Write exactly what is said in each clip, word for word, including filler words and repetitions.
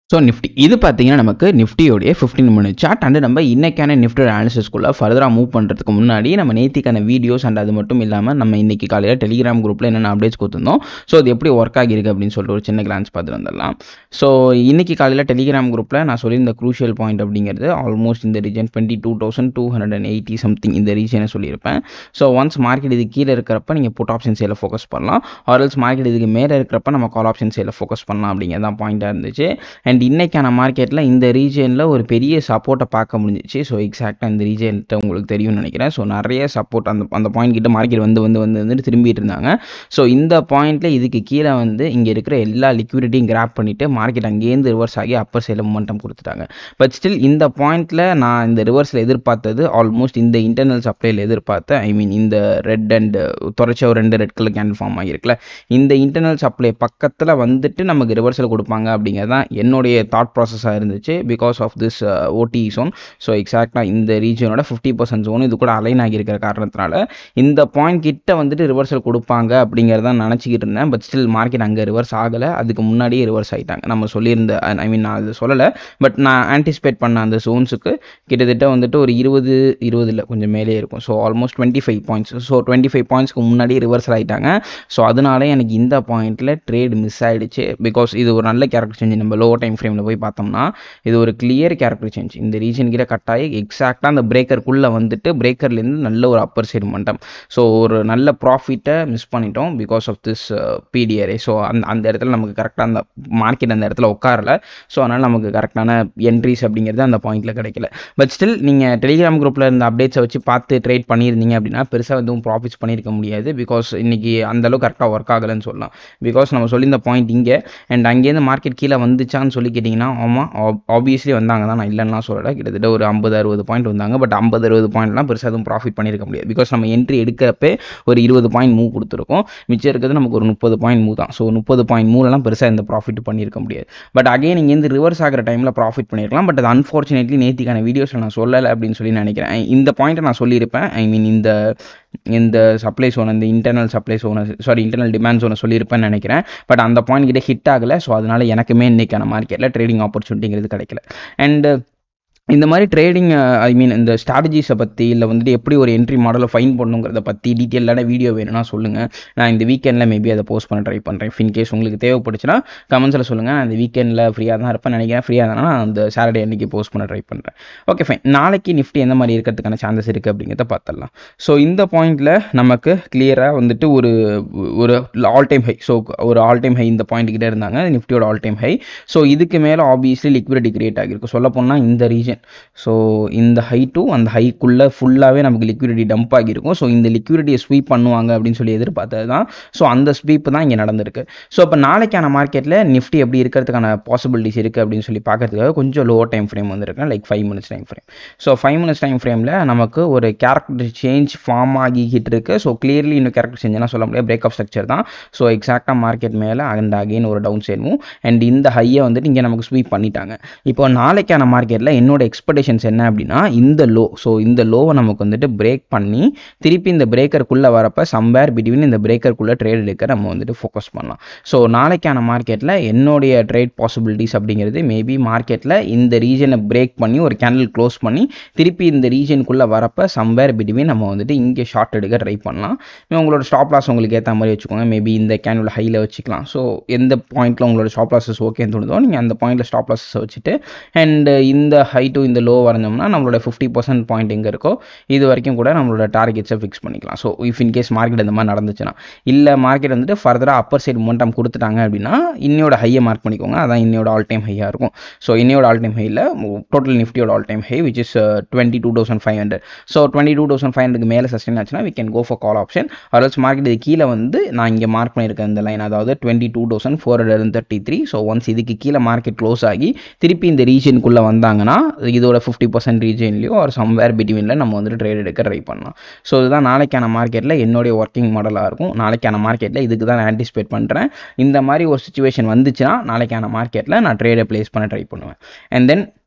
So Nifty இது பார்த்தீங்கன்னா நமக்கு நிஃப்டியோடைய ஃபிஃப்டீன் மினிட் சார்ட் அண்ட் நம்ம இன்னைக்கான நிஃப்டி அனாலிசிஸ்க்குள்ள ஃபர்தராக மூவ் பண்ணுறதுக்கு முன்னாடி நம்ம நேத்திக்கான வீடியோஸ் அண்ட் அது மட்டும் இல்லாமல் நம்ம இன்னைக்கு காலையில் டெலிகிராம் குரூப்பில் என்னென்ன அப்டேட்ஸ் கொடுத்துருந்தோம். ஸோ அது எப்படி ஒர்க் ஆகிருக்கு அப்படின்னு சொல்லிட்டு ஒரு சின்ன கிளான்ஸ் பார்த்துட்டு வந்துடலாம். ஸோ இன்னைக்கு காலையில் டெலிகிராம் குரூப்பில் நான் சொல்லியிருந்த க்ரூஷியல் பாயிண்ட் அப்படிங்கிறது ஆல்மோஸ்ட் இந்த region twenty two thousand two hundred and eighty something இந்த ரீஜனை சொல்லியிருப்பேன். ஸோ ஒன்ஸ் மார்க்கெட் இது கீழே இருக்கிறப்ப நீங்கள் புட் ஆப்ஷன் சேல ஃபோக்கஸ் பண்ணலாம், ஆர்எல்ஸ் மார்க்கெட் இதுக்கு மேலே இருக்கிறப்ப நம்ம கால் ஆப்ஷன் சேல ஃபோக்கஸ் பண்ணலாம் அப்படிங்கிறது தான் பாயிண்டாக இருந்துச்சு. அண்ட் இன்னைக்கான மார்க்கெட்டில் இந்த ரீஜனில் ஒரு பெரிய சப்போர்ட்டை பார்க்க முடிஞ்சிச்சு. ஸோ எக்ஸாக்டாக இந்த ரீஜன்ட்ட உங்களுக்கு தெரியும்னு நினைக்கிறேன். ஸோ நிறைய சப்போர்ட் அந்த அந்த பாயிண்ட் கிட்ட மார்க்கெட் வந்து வந்து வந்து வந்துட்டு திரும்பிட்டு இருந்தாங்க. ஸோ இந்த பாயிண்ட்டில் இதுக்கு கீழே வந்து இங்கே இருக்கிற எல்லா லிக்விடிட்டியும் கிராப் பண்ணிவிட்டு மார்க்கெட் அங்கேருந்து ரிவர்ஸ் ஆகி அப்பர் சைடில் மொமெண்டம் கொடுத்துட்டாங்க. பட் ஸ்டில் இந்த பாயிண்ட்டில் நான் இந்த ரிவர்ஸில் எதிர்பார்த்தது ஆல்மோஸ்ட் இந்த இன்டர்னல் சப்ளையில் எதிர்பார்த்தேன். ஐ மீன் இந்த ரெட் அண்ட் தொடர்ச்சியாக ஒரு ரெண்டு ரெட் கலர் கேண்டில் ஃபார்ம் ஆகிருக்குல்ல, இந்த இன்டர்னல் சப்ளை பக்கத்தில் வந்துட்டு நமக்கு ரிவர்ஸில் கொடுப்பாங்க அப்படிங்கிறது தான் என்னுடைய தாட் ப்ராசஸாக இருந்துச்சு. Because of this OD zone. So எக்ஸாக்டாக இந்த ரீஜனோட ஃபிஃப்டி பர்சன்ட் ஜோன் இது கூட அலைன் ஆகியிருக்கிற காரணத்தினால இந்த பாயிண்ட் கிட்ட வந்துட்டு ரிவர்சல் கொடுப்பாங்க அப்படிங்கிறத நினச்சிக்கிட்டு இருந்தேன். பட் ஸ்டில் மார்க்கெட் அங்கே ரிவர்ஸ் ஆகலை, அதுக்கு முன்னாடியே ரிவர்ஸ் ஆகிட்டாங்க. நம்ம சொல்லியிருந்த ஐ மீன் நான் அது சொல்லலை, பட் நான் ஆன்டிசிபேட் பண்ண அந்த ஜோன்ஸுக்கு கிட்டத்தட்ட வந்துட்டு ஒரு இருபது இருபது இல்லை கொஞ்சம் மேலே இருக்கும். So almost twenty five points so twenty five பாயிண்ட்ஸ்க்கு முன்னாடியே ரிவர்சல் ஆகிட்டாங்க. ஸோ அதனால எனக்கு இந்த பாயிண்ட்டில் ட்ரேட் மிஸ் ஆகிடுச்சு. பிகாஸ் இது ஒரு நல்ல கேரக்டர் சேஞ்ச். நம்ம லோ டைம் ஃப்ரேமில் போய் பார்த்தோம்னா இது ஒரு கிளியர் கேரக்டர் சேஞ்ச். இந்த ரீஜன் கிட்ட கட்டாயி எக்ஸாக்டாக அந்த பிரேக்கருக்குள்ளே வந்துட்டு பிரேக்கர்லேருந்து நல்ல ஒரு அப்பர் சைடு மட்டம். ஸோ ஒரு நல்ல ப்ராஃபிட்டை மிஸ் பண்ணிட்டோம் because of this PDRA. So அந்த அந்த இடத்துல நமக்கு கரெக்டாக அந்த மார்க்கெட் அந்த இடத்துல உட்காரல. ஸோ அதனால் நமக்கு கரெக்டான என்ட்ரிஸ் அப்படிங்கிறது அந்த பாயிண்டில் கிடைக்கல. பட் ஸ்டில் நீங்கள் டெலிகிராம் குரூப்பில் இருந்த அப்டேட்ஸை வச்சு பார்த்து ட்ரேட் பண்ணியிருந்தீங்க அப்படின்னா பெருசாக எதுவும் ப்ராஃபிட்ஸ் பண்ணியிருக்க முடியாது. பிகாஸ் இன்றைக்கி அந்தளவுக்கு கரெக்டாக ஒர்க் ஆகலைன்னு சொல்லலாம். பிகாஸ் நம்ம சொல்லியிருந்த பாயிண்ட் இங்கே அண்ட் அங்கேருந்து மார்க்கெட் கீழே வந்துச்சான்னு சொல்லி கேட்டிங்கன்னா ஆமாம் ஆப்வியஸ்லி வந்தாங்க தான், நான் இல்லைன்னா சொல்லலை. கிட்டத்தட்ட ஒரு ஐம்பது அறுபது பாயிண்ட் வந்தாங்க. பட் ஐம்பது அறுபது பாயிண்ட்லாம் பெருசாக எதுவும் ப்ராஃபிட் பண்ணியிருக்க முடியாது. பிகாஸ் நம்ம என்ட்ரி எடுக்கிறப்பே ஒரு இருபது பாயிண்ட் மூவ் கொடுத்துருக்கோம், மிச்சம் இருக்கிறது நமக்கு ஒரு முப்பது பாயிண்ட் மூவ் தான். ஸோ முப்பது பாயிண்ட் மூவ்லாம் பெருசாக எந்த ப்ராஃபிட் பண்ணியிருக்க முடியாது. பட் அகைன் நீங்கள் வந்து ரிவர்ஸ் ஆகிற டைமில் ப்ராஃபிட் பண்ணியிருக்கலாம். பட் அது அன்ஃபார்ச்சுனேட்லி நேத்திக்கான வீடியோஸில் நான் சொல்லலை அப்படின்னு சொல்லி நினைக்கிறேன். இந்த பாயிண்ட்டை நான் சொல்லியிருப்பேன். ஐ மீன் இந்த இந்த சப்ளை சோன் இந்த இன்டர்னல் சப்ளை சோனை சாரி இன்டர்னல் டிமாண்ட் சோனை சொல்லியிருப்பேன்னு நினைக்கிறேன். பட் அந்த பாயிண்ட் கிட்ட ஹிட் ஆகலை. ஸோ அதனால் எனக்குமே இன்றைக்கான மார்க்கெட்டில் ட்ரேடிங் ஆப்பர்ச்சுனிட்டிங்கிறது கிடைக்கல. அண்ட் இந்த மாதிரி ட்ரேடிங் ஐ மீன் இந்த ஸ்ட்ராட்டஜிஸை பற்றி இல்லை வந்துட்டு எப்படி ஒரு என்ட்ரி மாடலை ஃபைன் பண்ணுங்கிறத பற்றி டீட்டெயிலான வீடியோ வேணும்னா சொல்லுங்கள். நான் இந்த வீக்கெண்டில் மேபி அதை போஸ்ட் பண்ண ட்ரை பண்ணுறேன். இன்கேஸ் உங்களுக்கு தேவைப்படுச்சுன்னா கமெண்ட்ஸில் சொல்லுங்கள். நான் இந்த வீக்கெண்டில் ஃப்ரீயாக தான் இருப்பேன் நினைக்கிறேன். ஃப்ரீயாக தானே நான் அந்த சாட்டர்டே அன்றைக்கி போஸ்ட் பண்ண ட்ரை பண்ணுறேன். Okay fine. நாளைக்கு நிஃப்டி எந்த மாதிரி இருக்கிறதுக்கான சான்சஸ் இருக்குது அப்படிங்கிறத பார்த்துடலாம். ஸோ இந்த பாயிண்டில் நமக்கு கிளியராக வந்துட்டு ஒரு ஒரு ஆல் டைம் ஹை. ஸோ ஒரு ஆல் டைம் ஹை இந்த பாயிண்ட் கிட்டே இருந்தாங்க, நிஃப்டியோட ஆல் டைம் ஹை. ஸோ இதுக்கு மேலே ஆப்வியஸ்லி லிக்விடிட்டி கிரியேட் ஆகிருக்கு. சொல்ல போனால் இந்த ரீஜன் ஸோ இந்த ஹை டு அந்த ஹைக்குள்ளே ஃபுல்லாகவே நமக்கு லிக்விடிட்டி டம்ப் ஆகியிருக்கும். ஸோ இந்த லிக்விடிட்டியை ஸ்வீப் பண்ணுவாங்க அப்படின்னு சொல்லி எதிர்பார்த்தது தான். ஸோ அந்த ஸ்வீப் தான் இங்கே நடந்திருக்கு. ஸோ இப்போ நாளைக்கான மார்க்கெட்டில் நிஃப்டி எப்படி இருக்கிறதுக்கான பாசிபிலிட்டிஸ் இருக்குது அப்படின்னு சொல்லி பார்க்கறதுக்காக கொஞ்சம் லோ டைம் ஃப்ரேம் வந்துருக்கேன், like five minutes time frame. So five minutes time ஃப்ரேமில் நமக்கு ஒரு கேரக்டர் சேஞ்ச் ஃபார்ம் ஆகிக்கிட்டு இருக்குது. ஸோ கிளியர்லி இன்னும் கேரக்டர் சேஞ்ச்னா சொல்ல முடியாது, பிரேக் ஆஃப் ஸ்ட்ரக்சர் தான். ஸோ எக்ஸாக்டாக மார்க்கெட் மேலே அண்ட் அகெயின் ஒரு டவுன் சைட் மூவ் அண்ட் இந்த ஹையை வந்துட்டு இங்கே நமக்கு ஸ்வீப் பண்ணிட்டாங்க. இப்போ நாளைக்கான மார்க்கெட்டில் என்னோட எக்ஸ்பெக்டேஷன்ஸ் என்ன அப்படின்னா இந்த லோ. ஸோ இந்த லோவை நமக்கு வந்துட்டு பிரேக் பண்ணி திருப்பி இந்த பிரேக்கருக்குள்ளே வரப்போ சம்வேர் பிட்வீன் இந்த பிரேக்கருக்குள்ளே ட்ரேட் எடுக்க நம்ம வந்துட்டு ஃபோக்கஸ் பண்ணலாம். ஸோ நாளைக்கான மார்க்கெட்டில் என்னுடைய ட்ரேட் பாசிபிலிட்டிஸ் அப்படிங்கிறது மேபி மார்க்கெட்டில் இந்த ரீஜனை பிரேக் பண்ணி ஒரு கேண்டில் க்ளோஸ் பண்ணி திருப்பி இந்த ரீஜனுக்குள்ளே வரப்போ சம்வேர் பிட்வீன் நம்ம வந்துட்டு இங்கே ஷார்ட் எடுக்க ட்ரை பண்ணலாம். உங்களோட ஸ்டாப் லாஸ் உங்களுக்கு ஏற்ற மாதிரி வச்சுக்கோங்க. மேபி இந்த கேண்டில் ஹையில் வச்சுக்கலாம். ஸோ எந்த பாயிண்ட்டில் உங்களோட ஸ்டாப் லாஸஸ் ஓகேன்னு தோணுதோ நீங்கள் அந்த பாயிண்ட்டில் ஸ்டாப் லாஸஸ் வச்சுட்டு அண்ட் இந்த ஹை டு இந்த லோ வரைஞ்சோம்னா நம்மளோட ஃபிஃப்டி பர்சன்ட் பாயிண்ட் எங்கே இருக்கோ இது வரைக்கும் கூட நம்மளோட டார்கெட்ஸை ஃபிக்ஸ் பண்ணிக்கலாம். ஸோ இஃப் இன்கேஸ் மார்க்கெட் இந்த மாதிரி நடந்துச்சுன்னா, இல்லை மார்க்கெட் வந்துட்டு ஃபர்தராக அப்பர் சைடு மொமெண்டம் கொடுத்துட்டாங்க அப்படின்னா இன்னையோட ஹையை மார்க் பண்ணிக்கோங்க. அதான் இன்னையோட ஆல் டைம் ஹையாக இருக்கும். ஸோ இன்னையோட ஆல் டைம் ஹையில் டோட்டல் நிஃப்டியோட all time high which is twenty two thousand five hundred. So twenty two thousand five ஹண்ட்ரட்க்கு மேலே சஸ்டெயின் ஆச்சுன்னா we can go for call option. Others market இது கீழே வந்து நான் இங்கே மார்க் பண்ணியிருக்கேன் இந்த லைன், அதாவது twenty two thousand four hundred thirty three. So once இதுக்கு கீழே மார்க்கெட் க்ளோஸ் ஆகி திருப்பி இந்த ரீஜனுக்குள்ளே வந்தாங்கன்னா இதோட ஃபிஃப்டி பர்சன்ட் ரீஜன்லையோ ஒரு சம்வேர் பிட்வீனில் நம்ம வந்துட்டு ட்ரேட் எடுக்க ட்ரை பண்ணலாம். ஸோ இதுதான் நாளைக்கான மார்க்கெட்டில் என்னுடைய ஒர்க்கிங் மாடலாக இருக்கும். நாளைக்கான மார்க்கெட்டில் இதுக்கு தான் நான் ஆன்டிசிபேட் பண்ணுறேன். இந்த மாதிரி ஒரு சுச்சுவேஷன் வந்துச்சுன்னா நாளைக்கான மார்க்கெட்டில் நான் ட்ரேடை பிளேஸ் பண்ண ட்ரை பண்ணுவேன். And then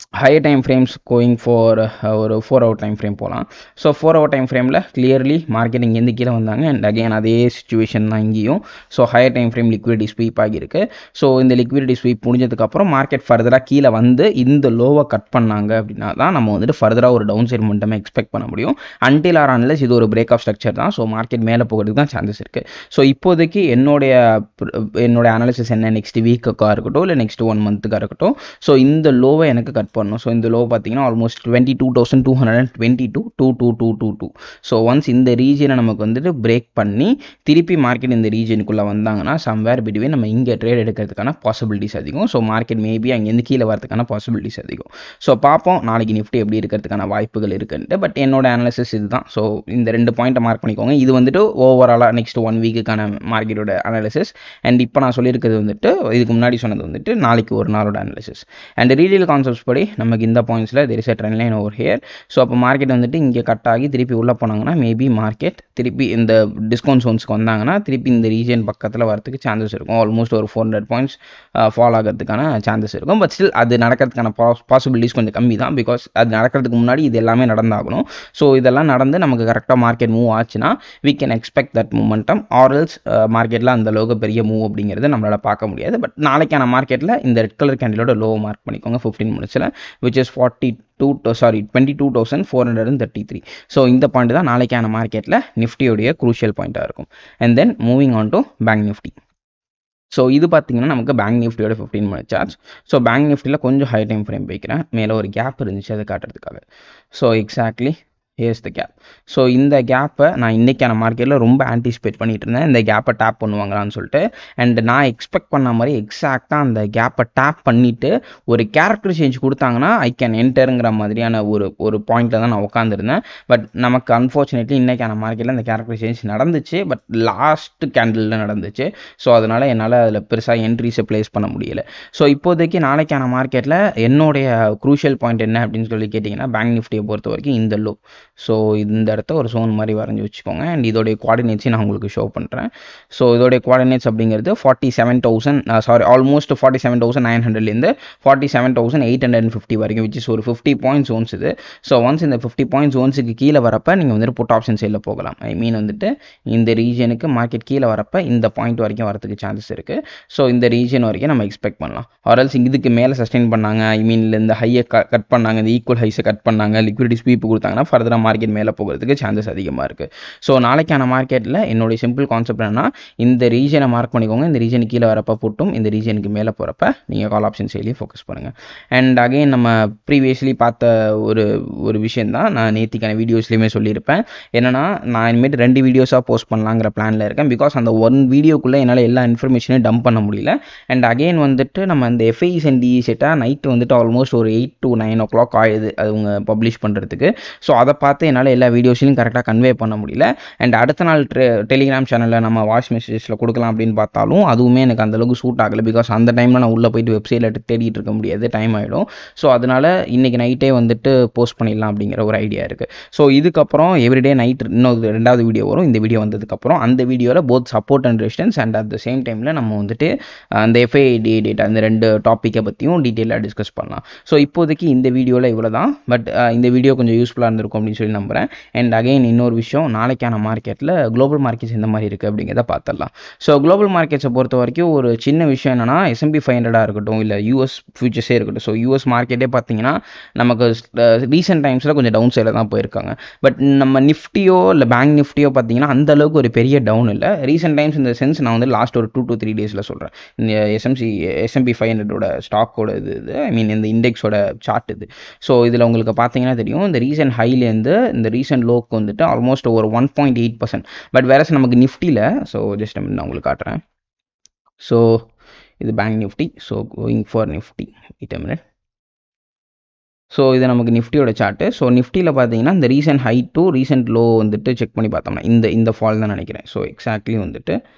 higher time frames going for uh, ஒரு ஃபோர் ஹவர் டைம் ஃப்ரேம் போகலாம். ஸோ ஃபோர் ஹவர் டைம் ஃப்ரேமில் கிளியர்லி மார்க்கெட் இங்கேருந்து கீழே வந்தாங்க அண்ட் அகெயின் அதே சுச்சுவேஷன் தான் இங்கேயும். So higher time frame liquidity sweep ஆகியிருக்கு. ஸோ இந்த லிக்விடிட்டி ஸ்வீப் முடிஞ்சதுக்கப்புறம் மார்க்கெட் ஃபர்தராக கீழே வந்து இந்த லோவை கட் பண்ணாங்க அப்படின்னா தான் நம்ம வந்துட்டு ஃபர்தராக ஒரு டவுன் சைட் மொமெண்டம் எக்ஸ்பெக்ட் பண்ண முடியும். அன்டில் ஆர் அன்லெஸ் இது ஒரு பிரேக் ஆஃப் ஸ்ட்ரக்சர் தான். ஸோ மார்க்கெட் மேலே போகிறதுக்கு தான் சான்சஸ் இருக்குது. ஸோ இப்போதைக்கு என்னுடைய என்னுடைய அனாலிசிஸ் என்ன, நெக்ஸ்ட் வீக்குக்காக இருக்கட்டும் இல்லை நெக்ஸ்ட் ஒன் மந்த்துக்காக இருக்கட்டும், ஸோ இந்த லோவை எனக்கு கட் பண்ணணும். ஸோ இந்த லோ பார்த்தீங்கன்னா almost twenty two thousand two hundred and twenty two two two two two two so once இந்த ரீஜனை நமக்கு வந்துட்டு பிரேக் பண்ணி திருப்பி மார்க்கெட் இந்த ரீஜனுக்குள்ளே வந்தாங்கன்னா சம்வேர் பிட்வீன் நம்ம இங்கே ட்ரேட் எடுக்கிறதுக்கான பாசிபிலிட்டிஸ் அதிகம். ஸோ மார்க்கெட் மேபி அங்கேருந்து கீழே வரதுக்கான பாசிபிலிட்டிஸ் அதிகம். ஸோ பார்ப்போம் நாளைக்கு நிஃப்டி எப்படி இருக்கிறதுக்கான வாய்ப்புகள் இருக்குன்ட்டு. பட் என்னோட அனாலிசிஸ் இதுதான். ஸோ இந்த ரெண்டு பாயிண்ட்டை மார்க் பண்ணிக்கோங்க. இது வந்துட்டு ஓவராலாக நெக்ஸ்ட் ஒன் வீக்குக்கான மார்க்கெட்டோட அனாலிசிஸ். அண்ட் இப்போ நான் சொல்லியிருக்கிறது வந்துட்டு இதுக்கு முன்னாடி சொன்னது வந்துட்டு நாளைக்கு ஒரு நாளோட அனாலிசிஸ். அண்ட் ரீடியல் கான்செப்ட்ஸ் படி நமக்கு இந்த பாயிண்ட்ஸில் there is a trend line over here. So அப்போ மார்க்கெட் வந்துட்டு இங்கே கட் ஆகி திருப்பி உள்ளே போனாங்கன்னா மேபி மார்க்கெட் திருப்பி இந்த டிஸ்கவுண்ட் ஜோன்ஸ்க்கு வந்தாங்கன்னா திருப்பி இந்த ரீஜன் பக்கத்தில் வரதுக்கு சான்சஸ் இருக்கும். ஆல்மோஸ்ட் ஒரு ஃபோர் ஹண்ட்ரட் பாயிண்ட்ஸ் ஃபால் ஆகிறதுக்கான சான்சஸ் இருக்கும். பட் ஸ்டில் அது நடக்கிறதுக்கான பாசிபிலிட்டிஸ் கொஞ்சம் கம்மி தான். பிகாஸ் அது நடக்கிறதுக்கு முன்னாடி இது எல்லாமே நடந்தாகணும். ஸோ இதெல்லாம் நடந்து நமக்கு கரெக்டாக மார்க்கெட் மூவ் ஆச்சுன்னா we can expect that momentum. Or else மார்க்கெட்டில் அந்த அளவுக்கு பெரிய மூவ் அப்படிங்கிறது நம்மளால் பார்க்க முடியாது. பட் நாளைக்கான மார்க்கெட்டில் இந்த ரெட் கலர் கேண்டிலோட லோ மார்க் பண்ணிக்கோங்க ஃபிஃப்டீன் மினிட்ஸில், which is forty two sorry twenty two thousand four hundred and thirty three so இந்த பாயிண்ட் தான் நாளைக்கான மார்க்கெட்டில் நிஃப்டியோடைய குரூஷியல் பாயிண்ட்டாக இருக்கும். And then moving on to Bank Nifty. So இது பார்த்தீங்கன்னா நமக்கு பேங்க் நிஃப்டியோட fifteen minute chart. So Bank நிஃப்டியில் கொஞ்சம் ஹை டைம் ஃப்ரேம் வைக்கிறேன். மேலே ஒரு கேப் இருந்துச்சு அதை காட்டுறதுக்காக. So exactly here's the gap. So இந்த கேப்பை நான் இன்றைக்கான மார்க்கெட்டில் ரொம்ப ஆன்டிசிபேட் பண்ணிட்டு இருந்தேன், இந்த கேப்பை டேப் பண்ணுவாங்களான்னு சொல்லிட்டு. அண்ட் நான் எக்ஸ்பெக்ட் பண்ண மாதிரி எக்ஸாக்டாக அந்த கேப்பை டேப் பண்ணிவிட்டு ஒரு கேரக்டர் சேஞ்ச் கொடுத்தாங்கன்னா ஐ கேன் என்டருங்கிற மாதிரியான ஒரு ஒரு பாயிண்டில் தான் நான் உட்காந்துருந்தேன். பட் நமக்கு அன்ஃபார்ச்சுனேட்லி இன்றைக்கான மார்க்கெட்டில் அந்த கேரக்டர் சேஞ்ச் நடந்துச்சு. பட் லாஸ்ட் கேண்டில் நடந்துச்சு. ஸோ அதனால் என்னால் அதில் பெருசாக என்ட்ரிஸை ப்ளேஸ் பண்ண முடியல. ஸோ இப்போதைக்கு நாளைக்கான மார்க்கெட்டில் என்னுடைய க்ரூஷியல் பாயிண்ட் என்ன அப்படின்னு சொல்லி கேட்டிங்கன்னா பேங்க் நிஃப்டியை பொறுத்த வரைக்கும் இந்த லோ. ஸோ இந்த இடத்த ஒரு சோன் மாதிரி வரைஞ்சி வச்சுக்கோங்க. அண்ட் இதோடைய குவாடினேட்ஸையும் நான் உங்களுக்கு ஷோ பண்ணுறேன். ஸோ இதோடைய குவாடினேட்ஸ் அப்படிங்கிறது forty seven thousand sorry almost forty seven thousand nine ஹண்ட்ரட்லேருந்து forty seven thousand eight hundred and fifty வரைக்கும், விச் இஸ் ஒரு ஃபிஃப்டி பாயிண்ட் ஜோன்ஸ் இது. ஸோ ஒன்ஸ் இந்த ஃபிஃப்டி பாயிண்ட் ஜோன்ஸுக்கு கீழே வரப்போ நீங்கள் வந்துட்டு புட் ஆப்ஷன் சைடில் போகலாம். ஐ மீன் வந்துட்டு இந்த ரீஜனுக்கு மார்க்கெட் கீழே வரப்போ இந்த பாயிண்ட் வரைக்கும் வரதுக்கு சான்சஸ் இருக்குது. ஸோ இந்த ரீஜன் வரைக்கும் நம்ம எக்ஸ்பெக்ட் பண்ணலாம். ஆர்எல்ஸ் இதுக்கு மேலே சஸ்டெயின் பண்ணாங்க, ஐ மீன் இந்த ஹையை கட் பண்ணாங்க, இந்த ஈக்குவல் ஹைஸை கட் பண்ணாங்க, லிக்விடிட்டி ஸ்வீப் கொடுத்தாங்கன்னா ஃபர்தராக மார்க்கெட் மேலே போகிறதுக்கு சான்சஸ் அதிகமாக இருக்குது. ஸோ நாளைக்கான மார்க்கெட்டில் என்னுடைய சிம்பிள் கான்செப்ட் என்னன்னா இந்த ரீஜனை மார்க் பண்ணிக்கோங்க. இந்த ரீஜனுக்கு கீழே வரப்போ போட்டும் இந்த ரீஜனுக்கு மேலே போகிறப்ப நீங்கள் கால் ஆப்ஷன் செயலியை ஃபோக்கஸ் பண்ணுங்கள். அண்ட் அகெயின் நம்ம ப்ரீவியஸ்லி பார்த்த ஒரு ஒரு விஷயம் தான் நான் நேத்திக்கான வீடியோஸ்லையுமே சொல்லியிருப்பேன். என்னன்னா நான் இனிமேட்டு ரெண்டு வீடியோஸாக போஸ்ட் பண்ணலாங்கிற பிளானில் இருக்கேன். பிகாஸ் அந்த ஒன் வீடியோக்குள்ளே என்னால் எல்லா இன்ஃபர்மேஷனையும் டம்ப் பண்ண முடியல. அண்ட் அகெயின் வந்துட்டு நம்ம அந்த எஃப்ஐஸ் அண்ட் டிஇ செட்டாக நைட்டு வந்துட்டு ஆல்மோஸ்ட் ஒரு eight to nine o'clock ஆயுது அது அவங்க பப்ளிஷ் பண்ணுறதுக்கு. ஸோ அதை பார்த்து என்னால் எல்லா வீடியோஸ்லையும் கரெக்டாக கன்வே பண்ண முடியல. அண்ட் அடுத்த நாள் டெலிகிராம் சேனலில் நம்ம வாய்ஸ் மெசேஜஸில் கொடுக்கலாம் அப்படின்னு பார்த்தாலும் அதுவுமே எனக்கு அந்தளவுக்கு சூட் ஆகலை. பிகாஸ் அந்த டைமில் நான் உள்ளே போயிட்டு வெப்சைட்டில் தேடிட்டு இருக்க முடியாது, டைம் ஆகிடும். ஸோ அதனால் இன்றைக்கி நைட்டே வந்துட்டு போஸ்ட் பண்ணிடலாம் அப்படிங்கிற ஒரு ஐடியா இருக்குது. ஸோ இதுக்கப்புறம் எவ்ரிடே நைட் இன்னொரு ரெண்டாவது வீடியோ வரும். இந்த வீடியோ வந்ததுக்கப்புறம் அந்த வீடியோவில் both support and resistance and at the same டைமில் நம்ம வந்துட்டு அந்த எஃப்ஐடி டேட்டா இந்த ரெண்டு டாப்பிக்கை பற்றியும் டீட்டெயிலாக டிஸ்கஸ் பண்ணலாம். ஸோ இப்போதைக்கு இந்த வீடியோவில் இவ்வளோ தான். பட் இந்த வீடியோ கொஞ்சம் யூஸ்ஃபுல்லாக இருந்திருக்கும் அப்படின்னு சொல்லி நம்புகிறேன். அண்ட் அகைன் இன்னொரு விஷயம், நாளைக்கான மார்க்கெட்டில் குளோபல் மார்க்கெட்ஸ் எந்த மாதிரி இருக்குது அப்படிங்கிறத பார்த்துடலாம். ஸோ குளோபல் மார்க்கெட்ஸை பொறுத்த வரைக்கும் ஒரு சின்ன விஷயம் என்னென்னா எஸ்எம்பி ஃபைவ் ஹண்ட்ரடாக இருக்கட்டும் இல்லை யூஎஸ் ஃபியூச்சர்ஸே இருக்கட்டும். ஸோ யூஎஸ் மார்க்கெட்டே பார்த்தீங்கன்னா நமக்கு ரீசெண்ட் டைம்ஸில் கொஞ்சம் டவுன் சைடில் தான் போயிருக்காங்க. பட் நம்ம நிஃப்டியோ இல்லை பேங்க் நிஃப்டியோ பார்த்தீங்கன்னா அந்த அளவுக்கு ஒரு பெரிய டவுன் இல்லை. ரீசெண்ட் டைம்ஸ் இந்த சென்ஸ் நான் வந்து லாஸ்ட் ஒரு டூ டு த்ரீ டேஸில் சொல்கிறேன். இந்த எஸ்எம்சி எஸ்எம்பி ஃபைவ் ஹண்ட்ரடோட ஸ்டாக்கோட இது இது ஐ மீன் இந்த இண்டெக்ஸோட சார்ட் இது. ஸோ இதில் உங்களுக்கு பார்த்தீங்கன்னா தெரியும் இந்த ரீசெண்ட் ஹைலேருந்து இந்த ரீசெண்ட் லோக்கு வந்துட்டு ஆல்மோஸ்ட் ஒரு one point eight percent. But வேற நமக்கு நிஃப்டியில் ஸோ ஜஸ்ட் நான் உங்களுக்கு காட்டுறேன். ஸோ இது bank Nifty. So going for Nifty it minute. So இது நமக்கு நிஃப்டியோட சார்ட்டு. ஸோ நிஃப்டியில் பார்த்தீங்கன்னா இந்த recent high to recent low வந்துட்டு செக் பண்ணி பார்த்தோம்னா இந்த இந்த ஃபால் தான் நினைக்கிறேன். ஸோ எக்ஸாக்ட்லி வந்துட்டு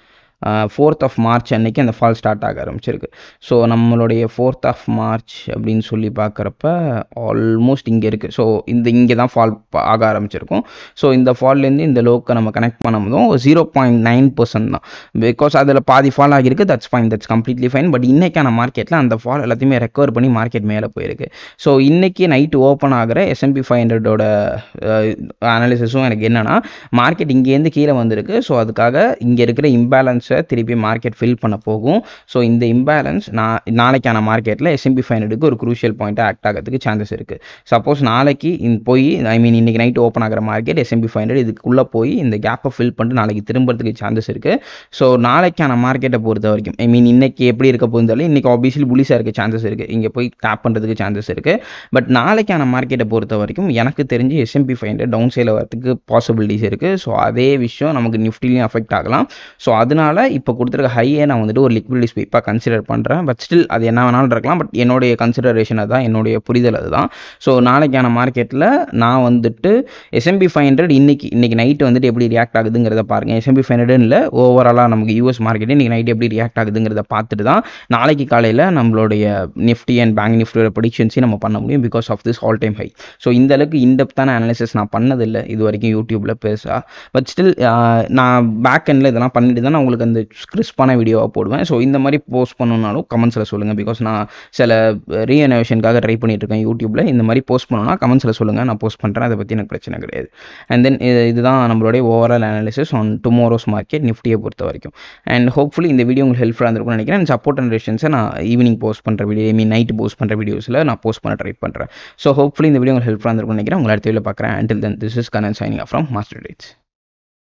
ஃபோர்த் ஆஃப் மார்ச் அன்னைக்கு அந்த ஃபால் ஸ்டார்ட் ஆக ஆரம்பிச்சிருக்கு. ஸோ நம்மளுடைய ஃபோர்த் ஆஃப் மார்ச் அப்படின்னு சொல்லி பார்க்குறப்ப ஆல்மோஸ்ட் இங்கே இருக்குது. ஸோ இந்த இங்கே தான் ஃபால் ஆக ஆரம்பிச்சிருக்கும். ஸோ இந்த ஃபால்லேருந்து இந்த லோக்கை நம்ம கனெக்ட் பண்ணும்போதும் ஜீரோ பாயிண்ட் நைன் பர்சன்ட் தான். பிகாஸ் அதில் பாதி ஃபால் ஆகிருக்கு. That's fine, that's completely fine. But இன்னைக்கான மார்க்கெட்டில் அந்த ஃபால் எல்லாத்தையுமே ரெக்கவர் பண்ணி மார்க்கெட் மேலே போயிருக்கு. ஸோ இன்னைக்கு நைட்டு ஓப்பன் ஆகிற எஸ்என்பி ஃபைவ் ஹண்ட்ரடோட அனாலிசிஸும் எனக்கு என்னன்னா, மார்க்கெட் இங்கேருந்து கீழே வந்திருக்கு. ஸோ அதுக்காக இங்கே இருக்கிற இம்பேலன்ஸை திருப்பி மார்க்கெட் ஃபில் பண்ண போகும். ஸோ இந்த இம்பேலன்ஸ் நான் நாளைக்கான மார்க்கெட்டில் எஸ்என்பி ஃபைவ் ஹண்ட்ரடுக்கு ஒரு குரூஷியல் பாயிண்ட்டாக ஆக்ட் ஆகிறதுக்கு சான்சஸ் இருக்குது. சப்போஸ் நாளைக்கு போய் ஐ மீன் இன்னைக்கு நைட்டு ஓப்பன் ஆகிற மார்க்கெட் எஸ்என்பி ஃபைவ் ஹண்ட்ரட் இதுக்குள்ளே போய் இந்த கேப்பை ஃபில் பண்ணிட்டு நாளைக்கு திரும்புறதுக்கு சான்சஸ் இருக்குது. ஸோ நாளைக்கான மார்க்கெட்டை பொறுத்த வரைக்கும் ஐ மீன் இன்னைக்கு எப்படி இருக்க போகுந்தாலும் இன்னைக்கு ஆப்வியஸ்லி புலிஸாக இருக்க சான்சஸ் இருக்குது. இங்கே போய் டேப் பண்ணுறதுக்கு சான்சஸ் இருக்குது. பட் நாளைக்கான மார்க்கெட்டை பொறுத்த வரைக்கும் எனக்கு தெரிஞ்சு எஸ்என்பி ஃபைவ் ஹண்ட்ரட் டவுன் சைடில் வரதுக்கு பாசிபிலிட்டிஸ் இருக்குது. ஸோ அதே விஷயம் நமக்கு நிஃப்டிலையும் அஃபெக்ட் ஆகலாம். ஸோ அதனால இப்போ கொடுத்துருக்க ஹையை நான் வந்துட்டு ஒரு லிக்விடிட்டி ஸ்வீப்பாக கன்சிடர் பண்ணுறேன். பட் ஸ்டில் அது என்ன வேணாலும் இருக்கலாம். பட் என்னுடைய கன்சிடரேஷன் அதுதான், என்னுடைய புரிதல் அதுதான். ஸோ நாளைக்கான மார்க்கெட்டில் நான் வந்துட்டு எஸ்என்பி ஃபைவ் ஹண்ட்ரட் இன்னைக்கு இன்னைக்கு நைட்டு வந்துட்டு எப்படி ரியாக்ட் ஆகுதுங்கிறத பாருங்கள். எஸ்என்பி ஃபைவ் ஹண்ட்ரட் இல்லை, ஓவராலாக நமக்கு யூஎஸ் மார்க்கெட் இன்னைக்கு நைட் எப்படி ரியாக்ட் ஆகுதுங்கிறத பார்த்துட்டு தான் நாளைக்கு காலையில் நம்மளுடைய நிஃப்டி அண்ட் பேங்க் நிஃப்டியோட ப்ரெடிக்ஷன்ஸையும் நம்ம பண்ண முடியும். Because of this all time high. So இந்த அளவுக்கு இன்டெப்த்தான அனாலிசிஸ் நான் பண்ணதில்லை இது வரைக்கும் யூடியூப்பில் பெருசாக. பட் ஸ்டில் நான் பேக் எண்டில் இதெல்லாம் பண்ணிட்டு தான் நான் உங்களுக்கு அந்த கிறிஸ்பான வீடியோவாக போடுவேன். ஸோ இந்த மாதிரி போஸ்ட் பண்ணணுன்னாலும் கமெண்ட்ஸில் சொல்லுங்கள். பிகாஸ் நான் சில ரீஇனோவேஷனுக்காக ட்ரை பண்ணிட்டு இருக்கேன் யூடியூப்பில். இந்த மாதிரி போஸ்ட் பண்ணணும்னா கமெண்ட்ஸில் சொல்லுங்கள், நான் போஸ்ட் பண்ணுறேன். அதை பற்றி எனக்கு பிரச்சனை கிடையாது. அண்ட் தென் இதுதான் நம்மளுடைய overall analysis on tomorrow's market நிஃப்டியை பொறுத்த வரைக்கும். அண்ட் ஹோப்ஃபுல்லி இந்த வீடியோ உங்களுக்கு ஹெல்ப்ஃபுல்லாக இருந்திருக்கும்னு நினைக்கிறேன். அண்ட் சப்போர்ட் அண்ட் ரெசிஸ்டன்ஸை நான் ஈவினிங் போஸ்ட் பண்ணுற video I mean night post பண்ணுற வீடியோஸில் நான் போஸ்ட் பண்ண ட்ரை பண்ணுறேன். ஸோ ஹோப்ஃபுல்லி இந்த வீடியோ உங்களுக்கு ஹெல்ப்ஃபுல்லாக இருந்திருக்கும்னு நினைக்கிறேன். உங்களை அடுத்த வீடியோவில் பார்க்குறேன். Until then, this is Kanan signing off from Master Trades.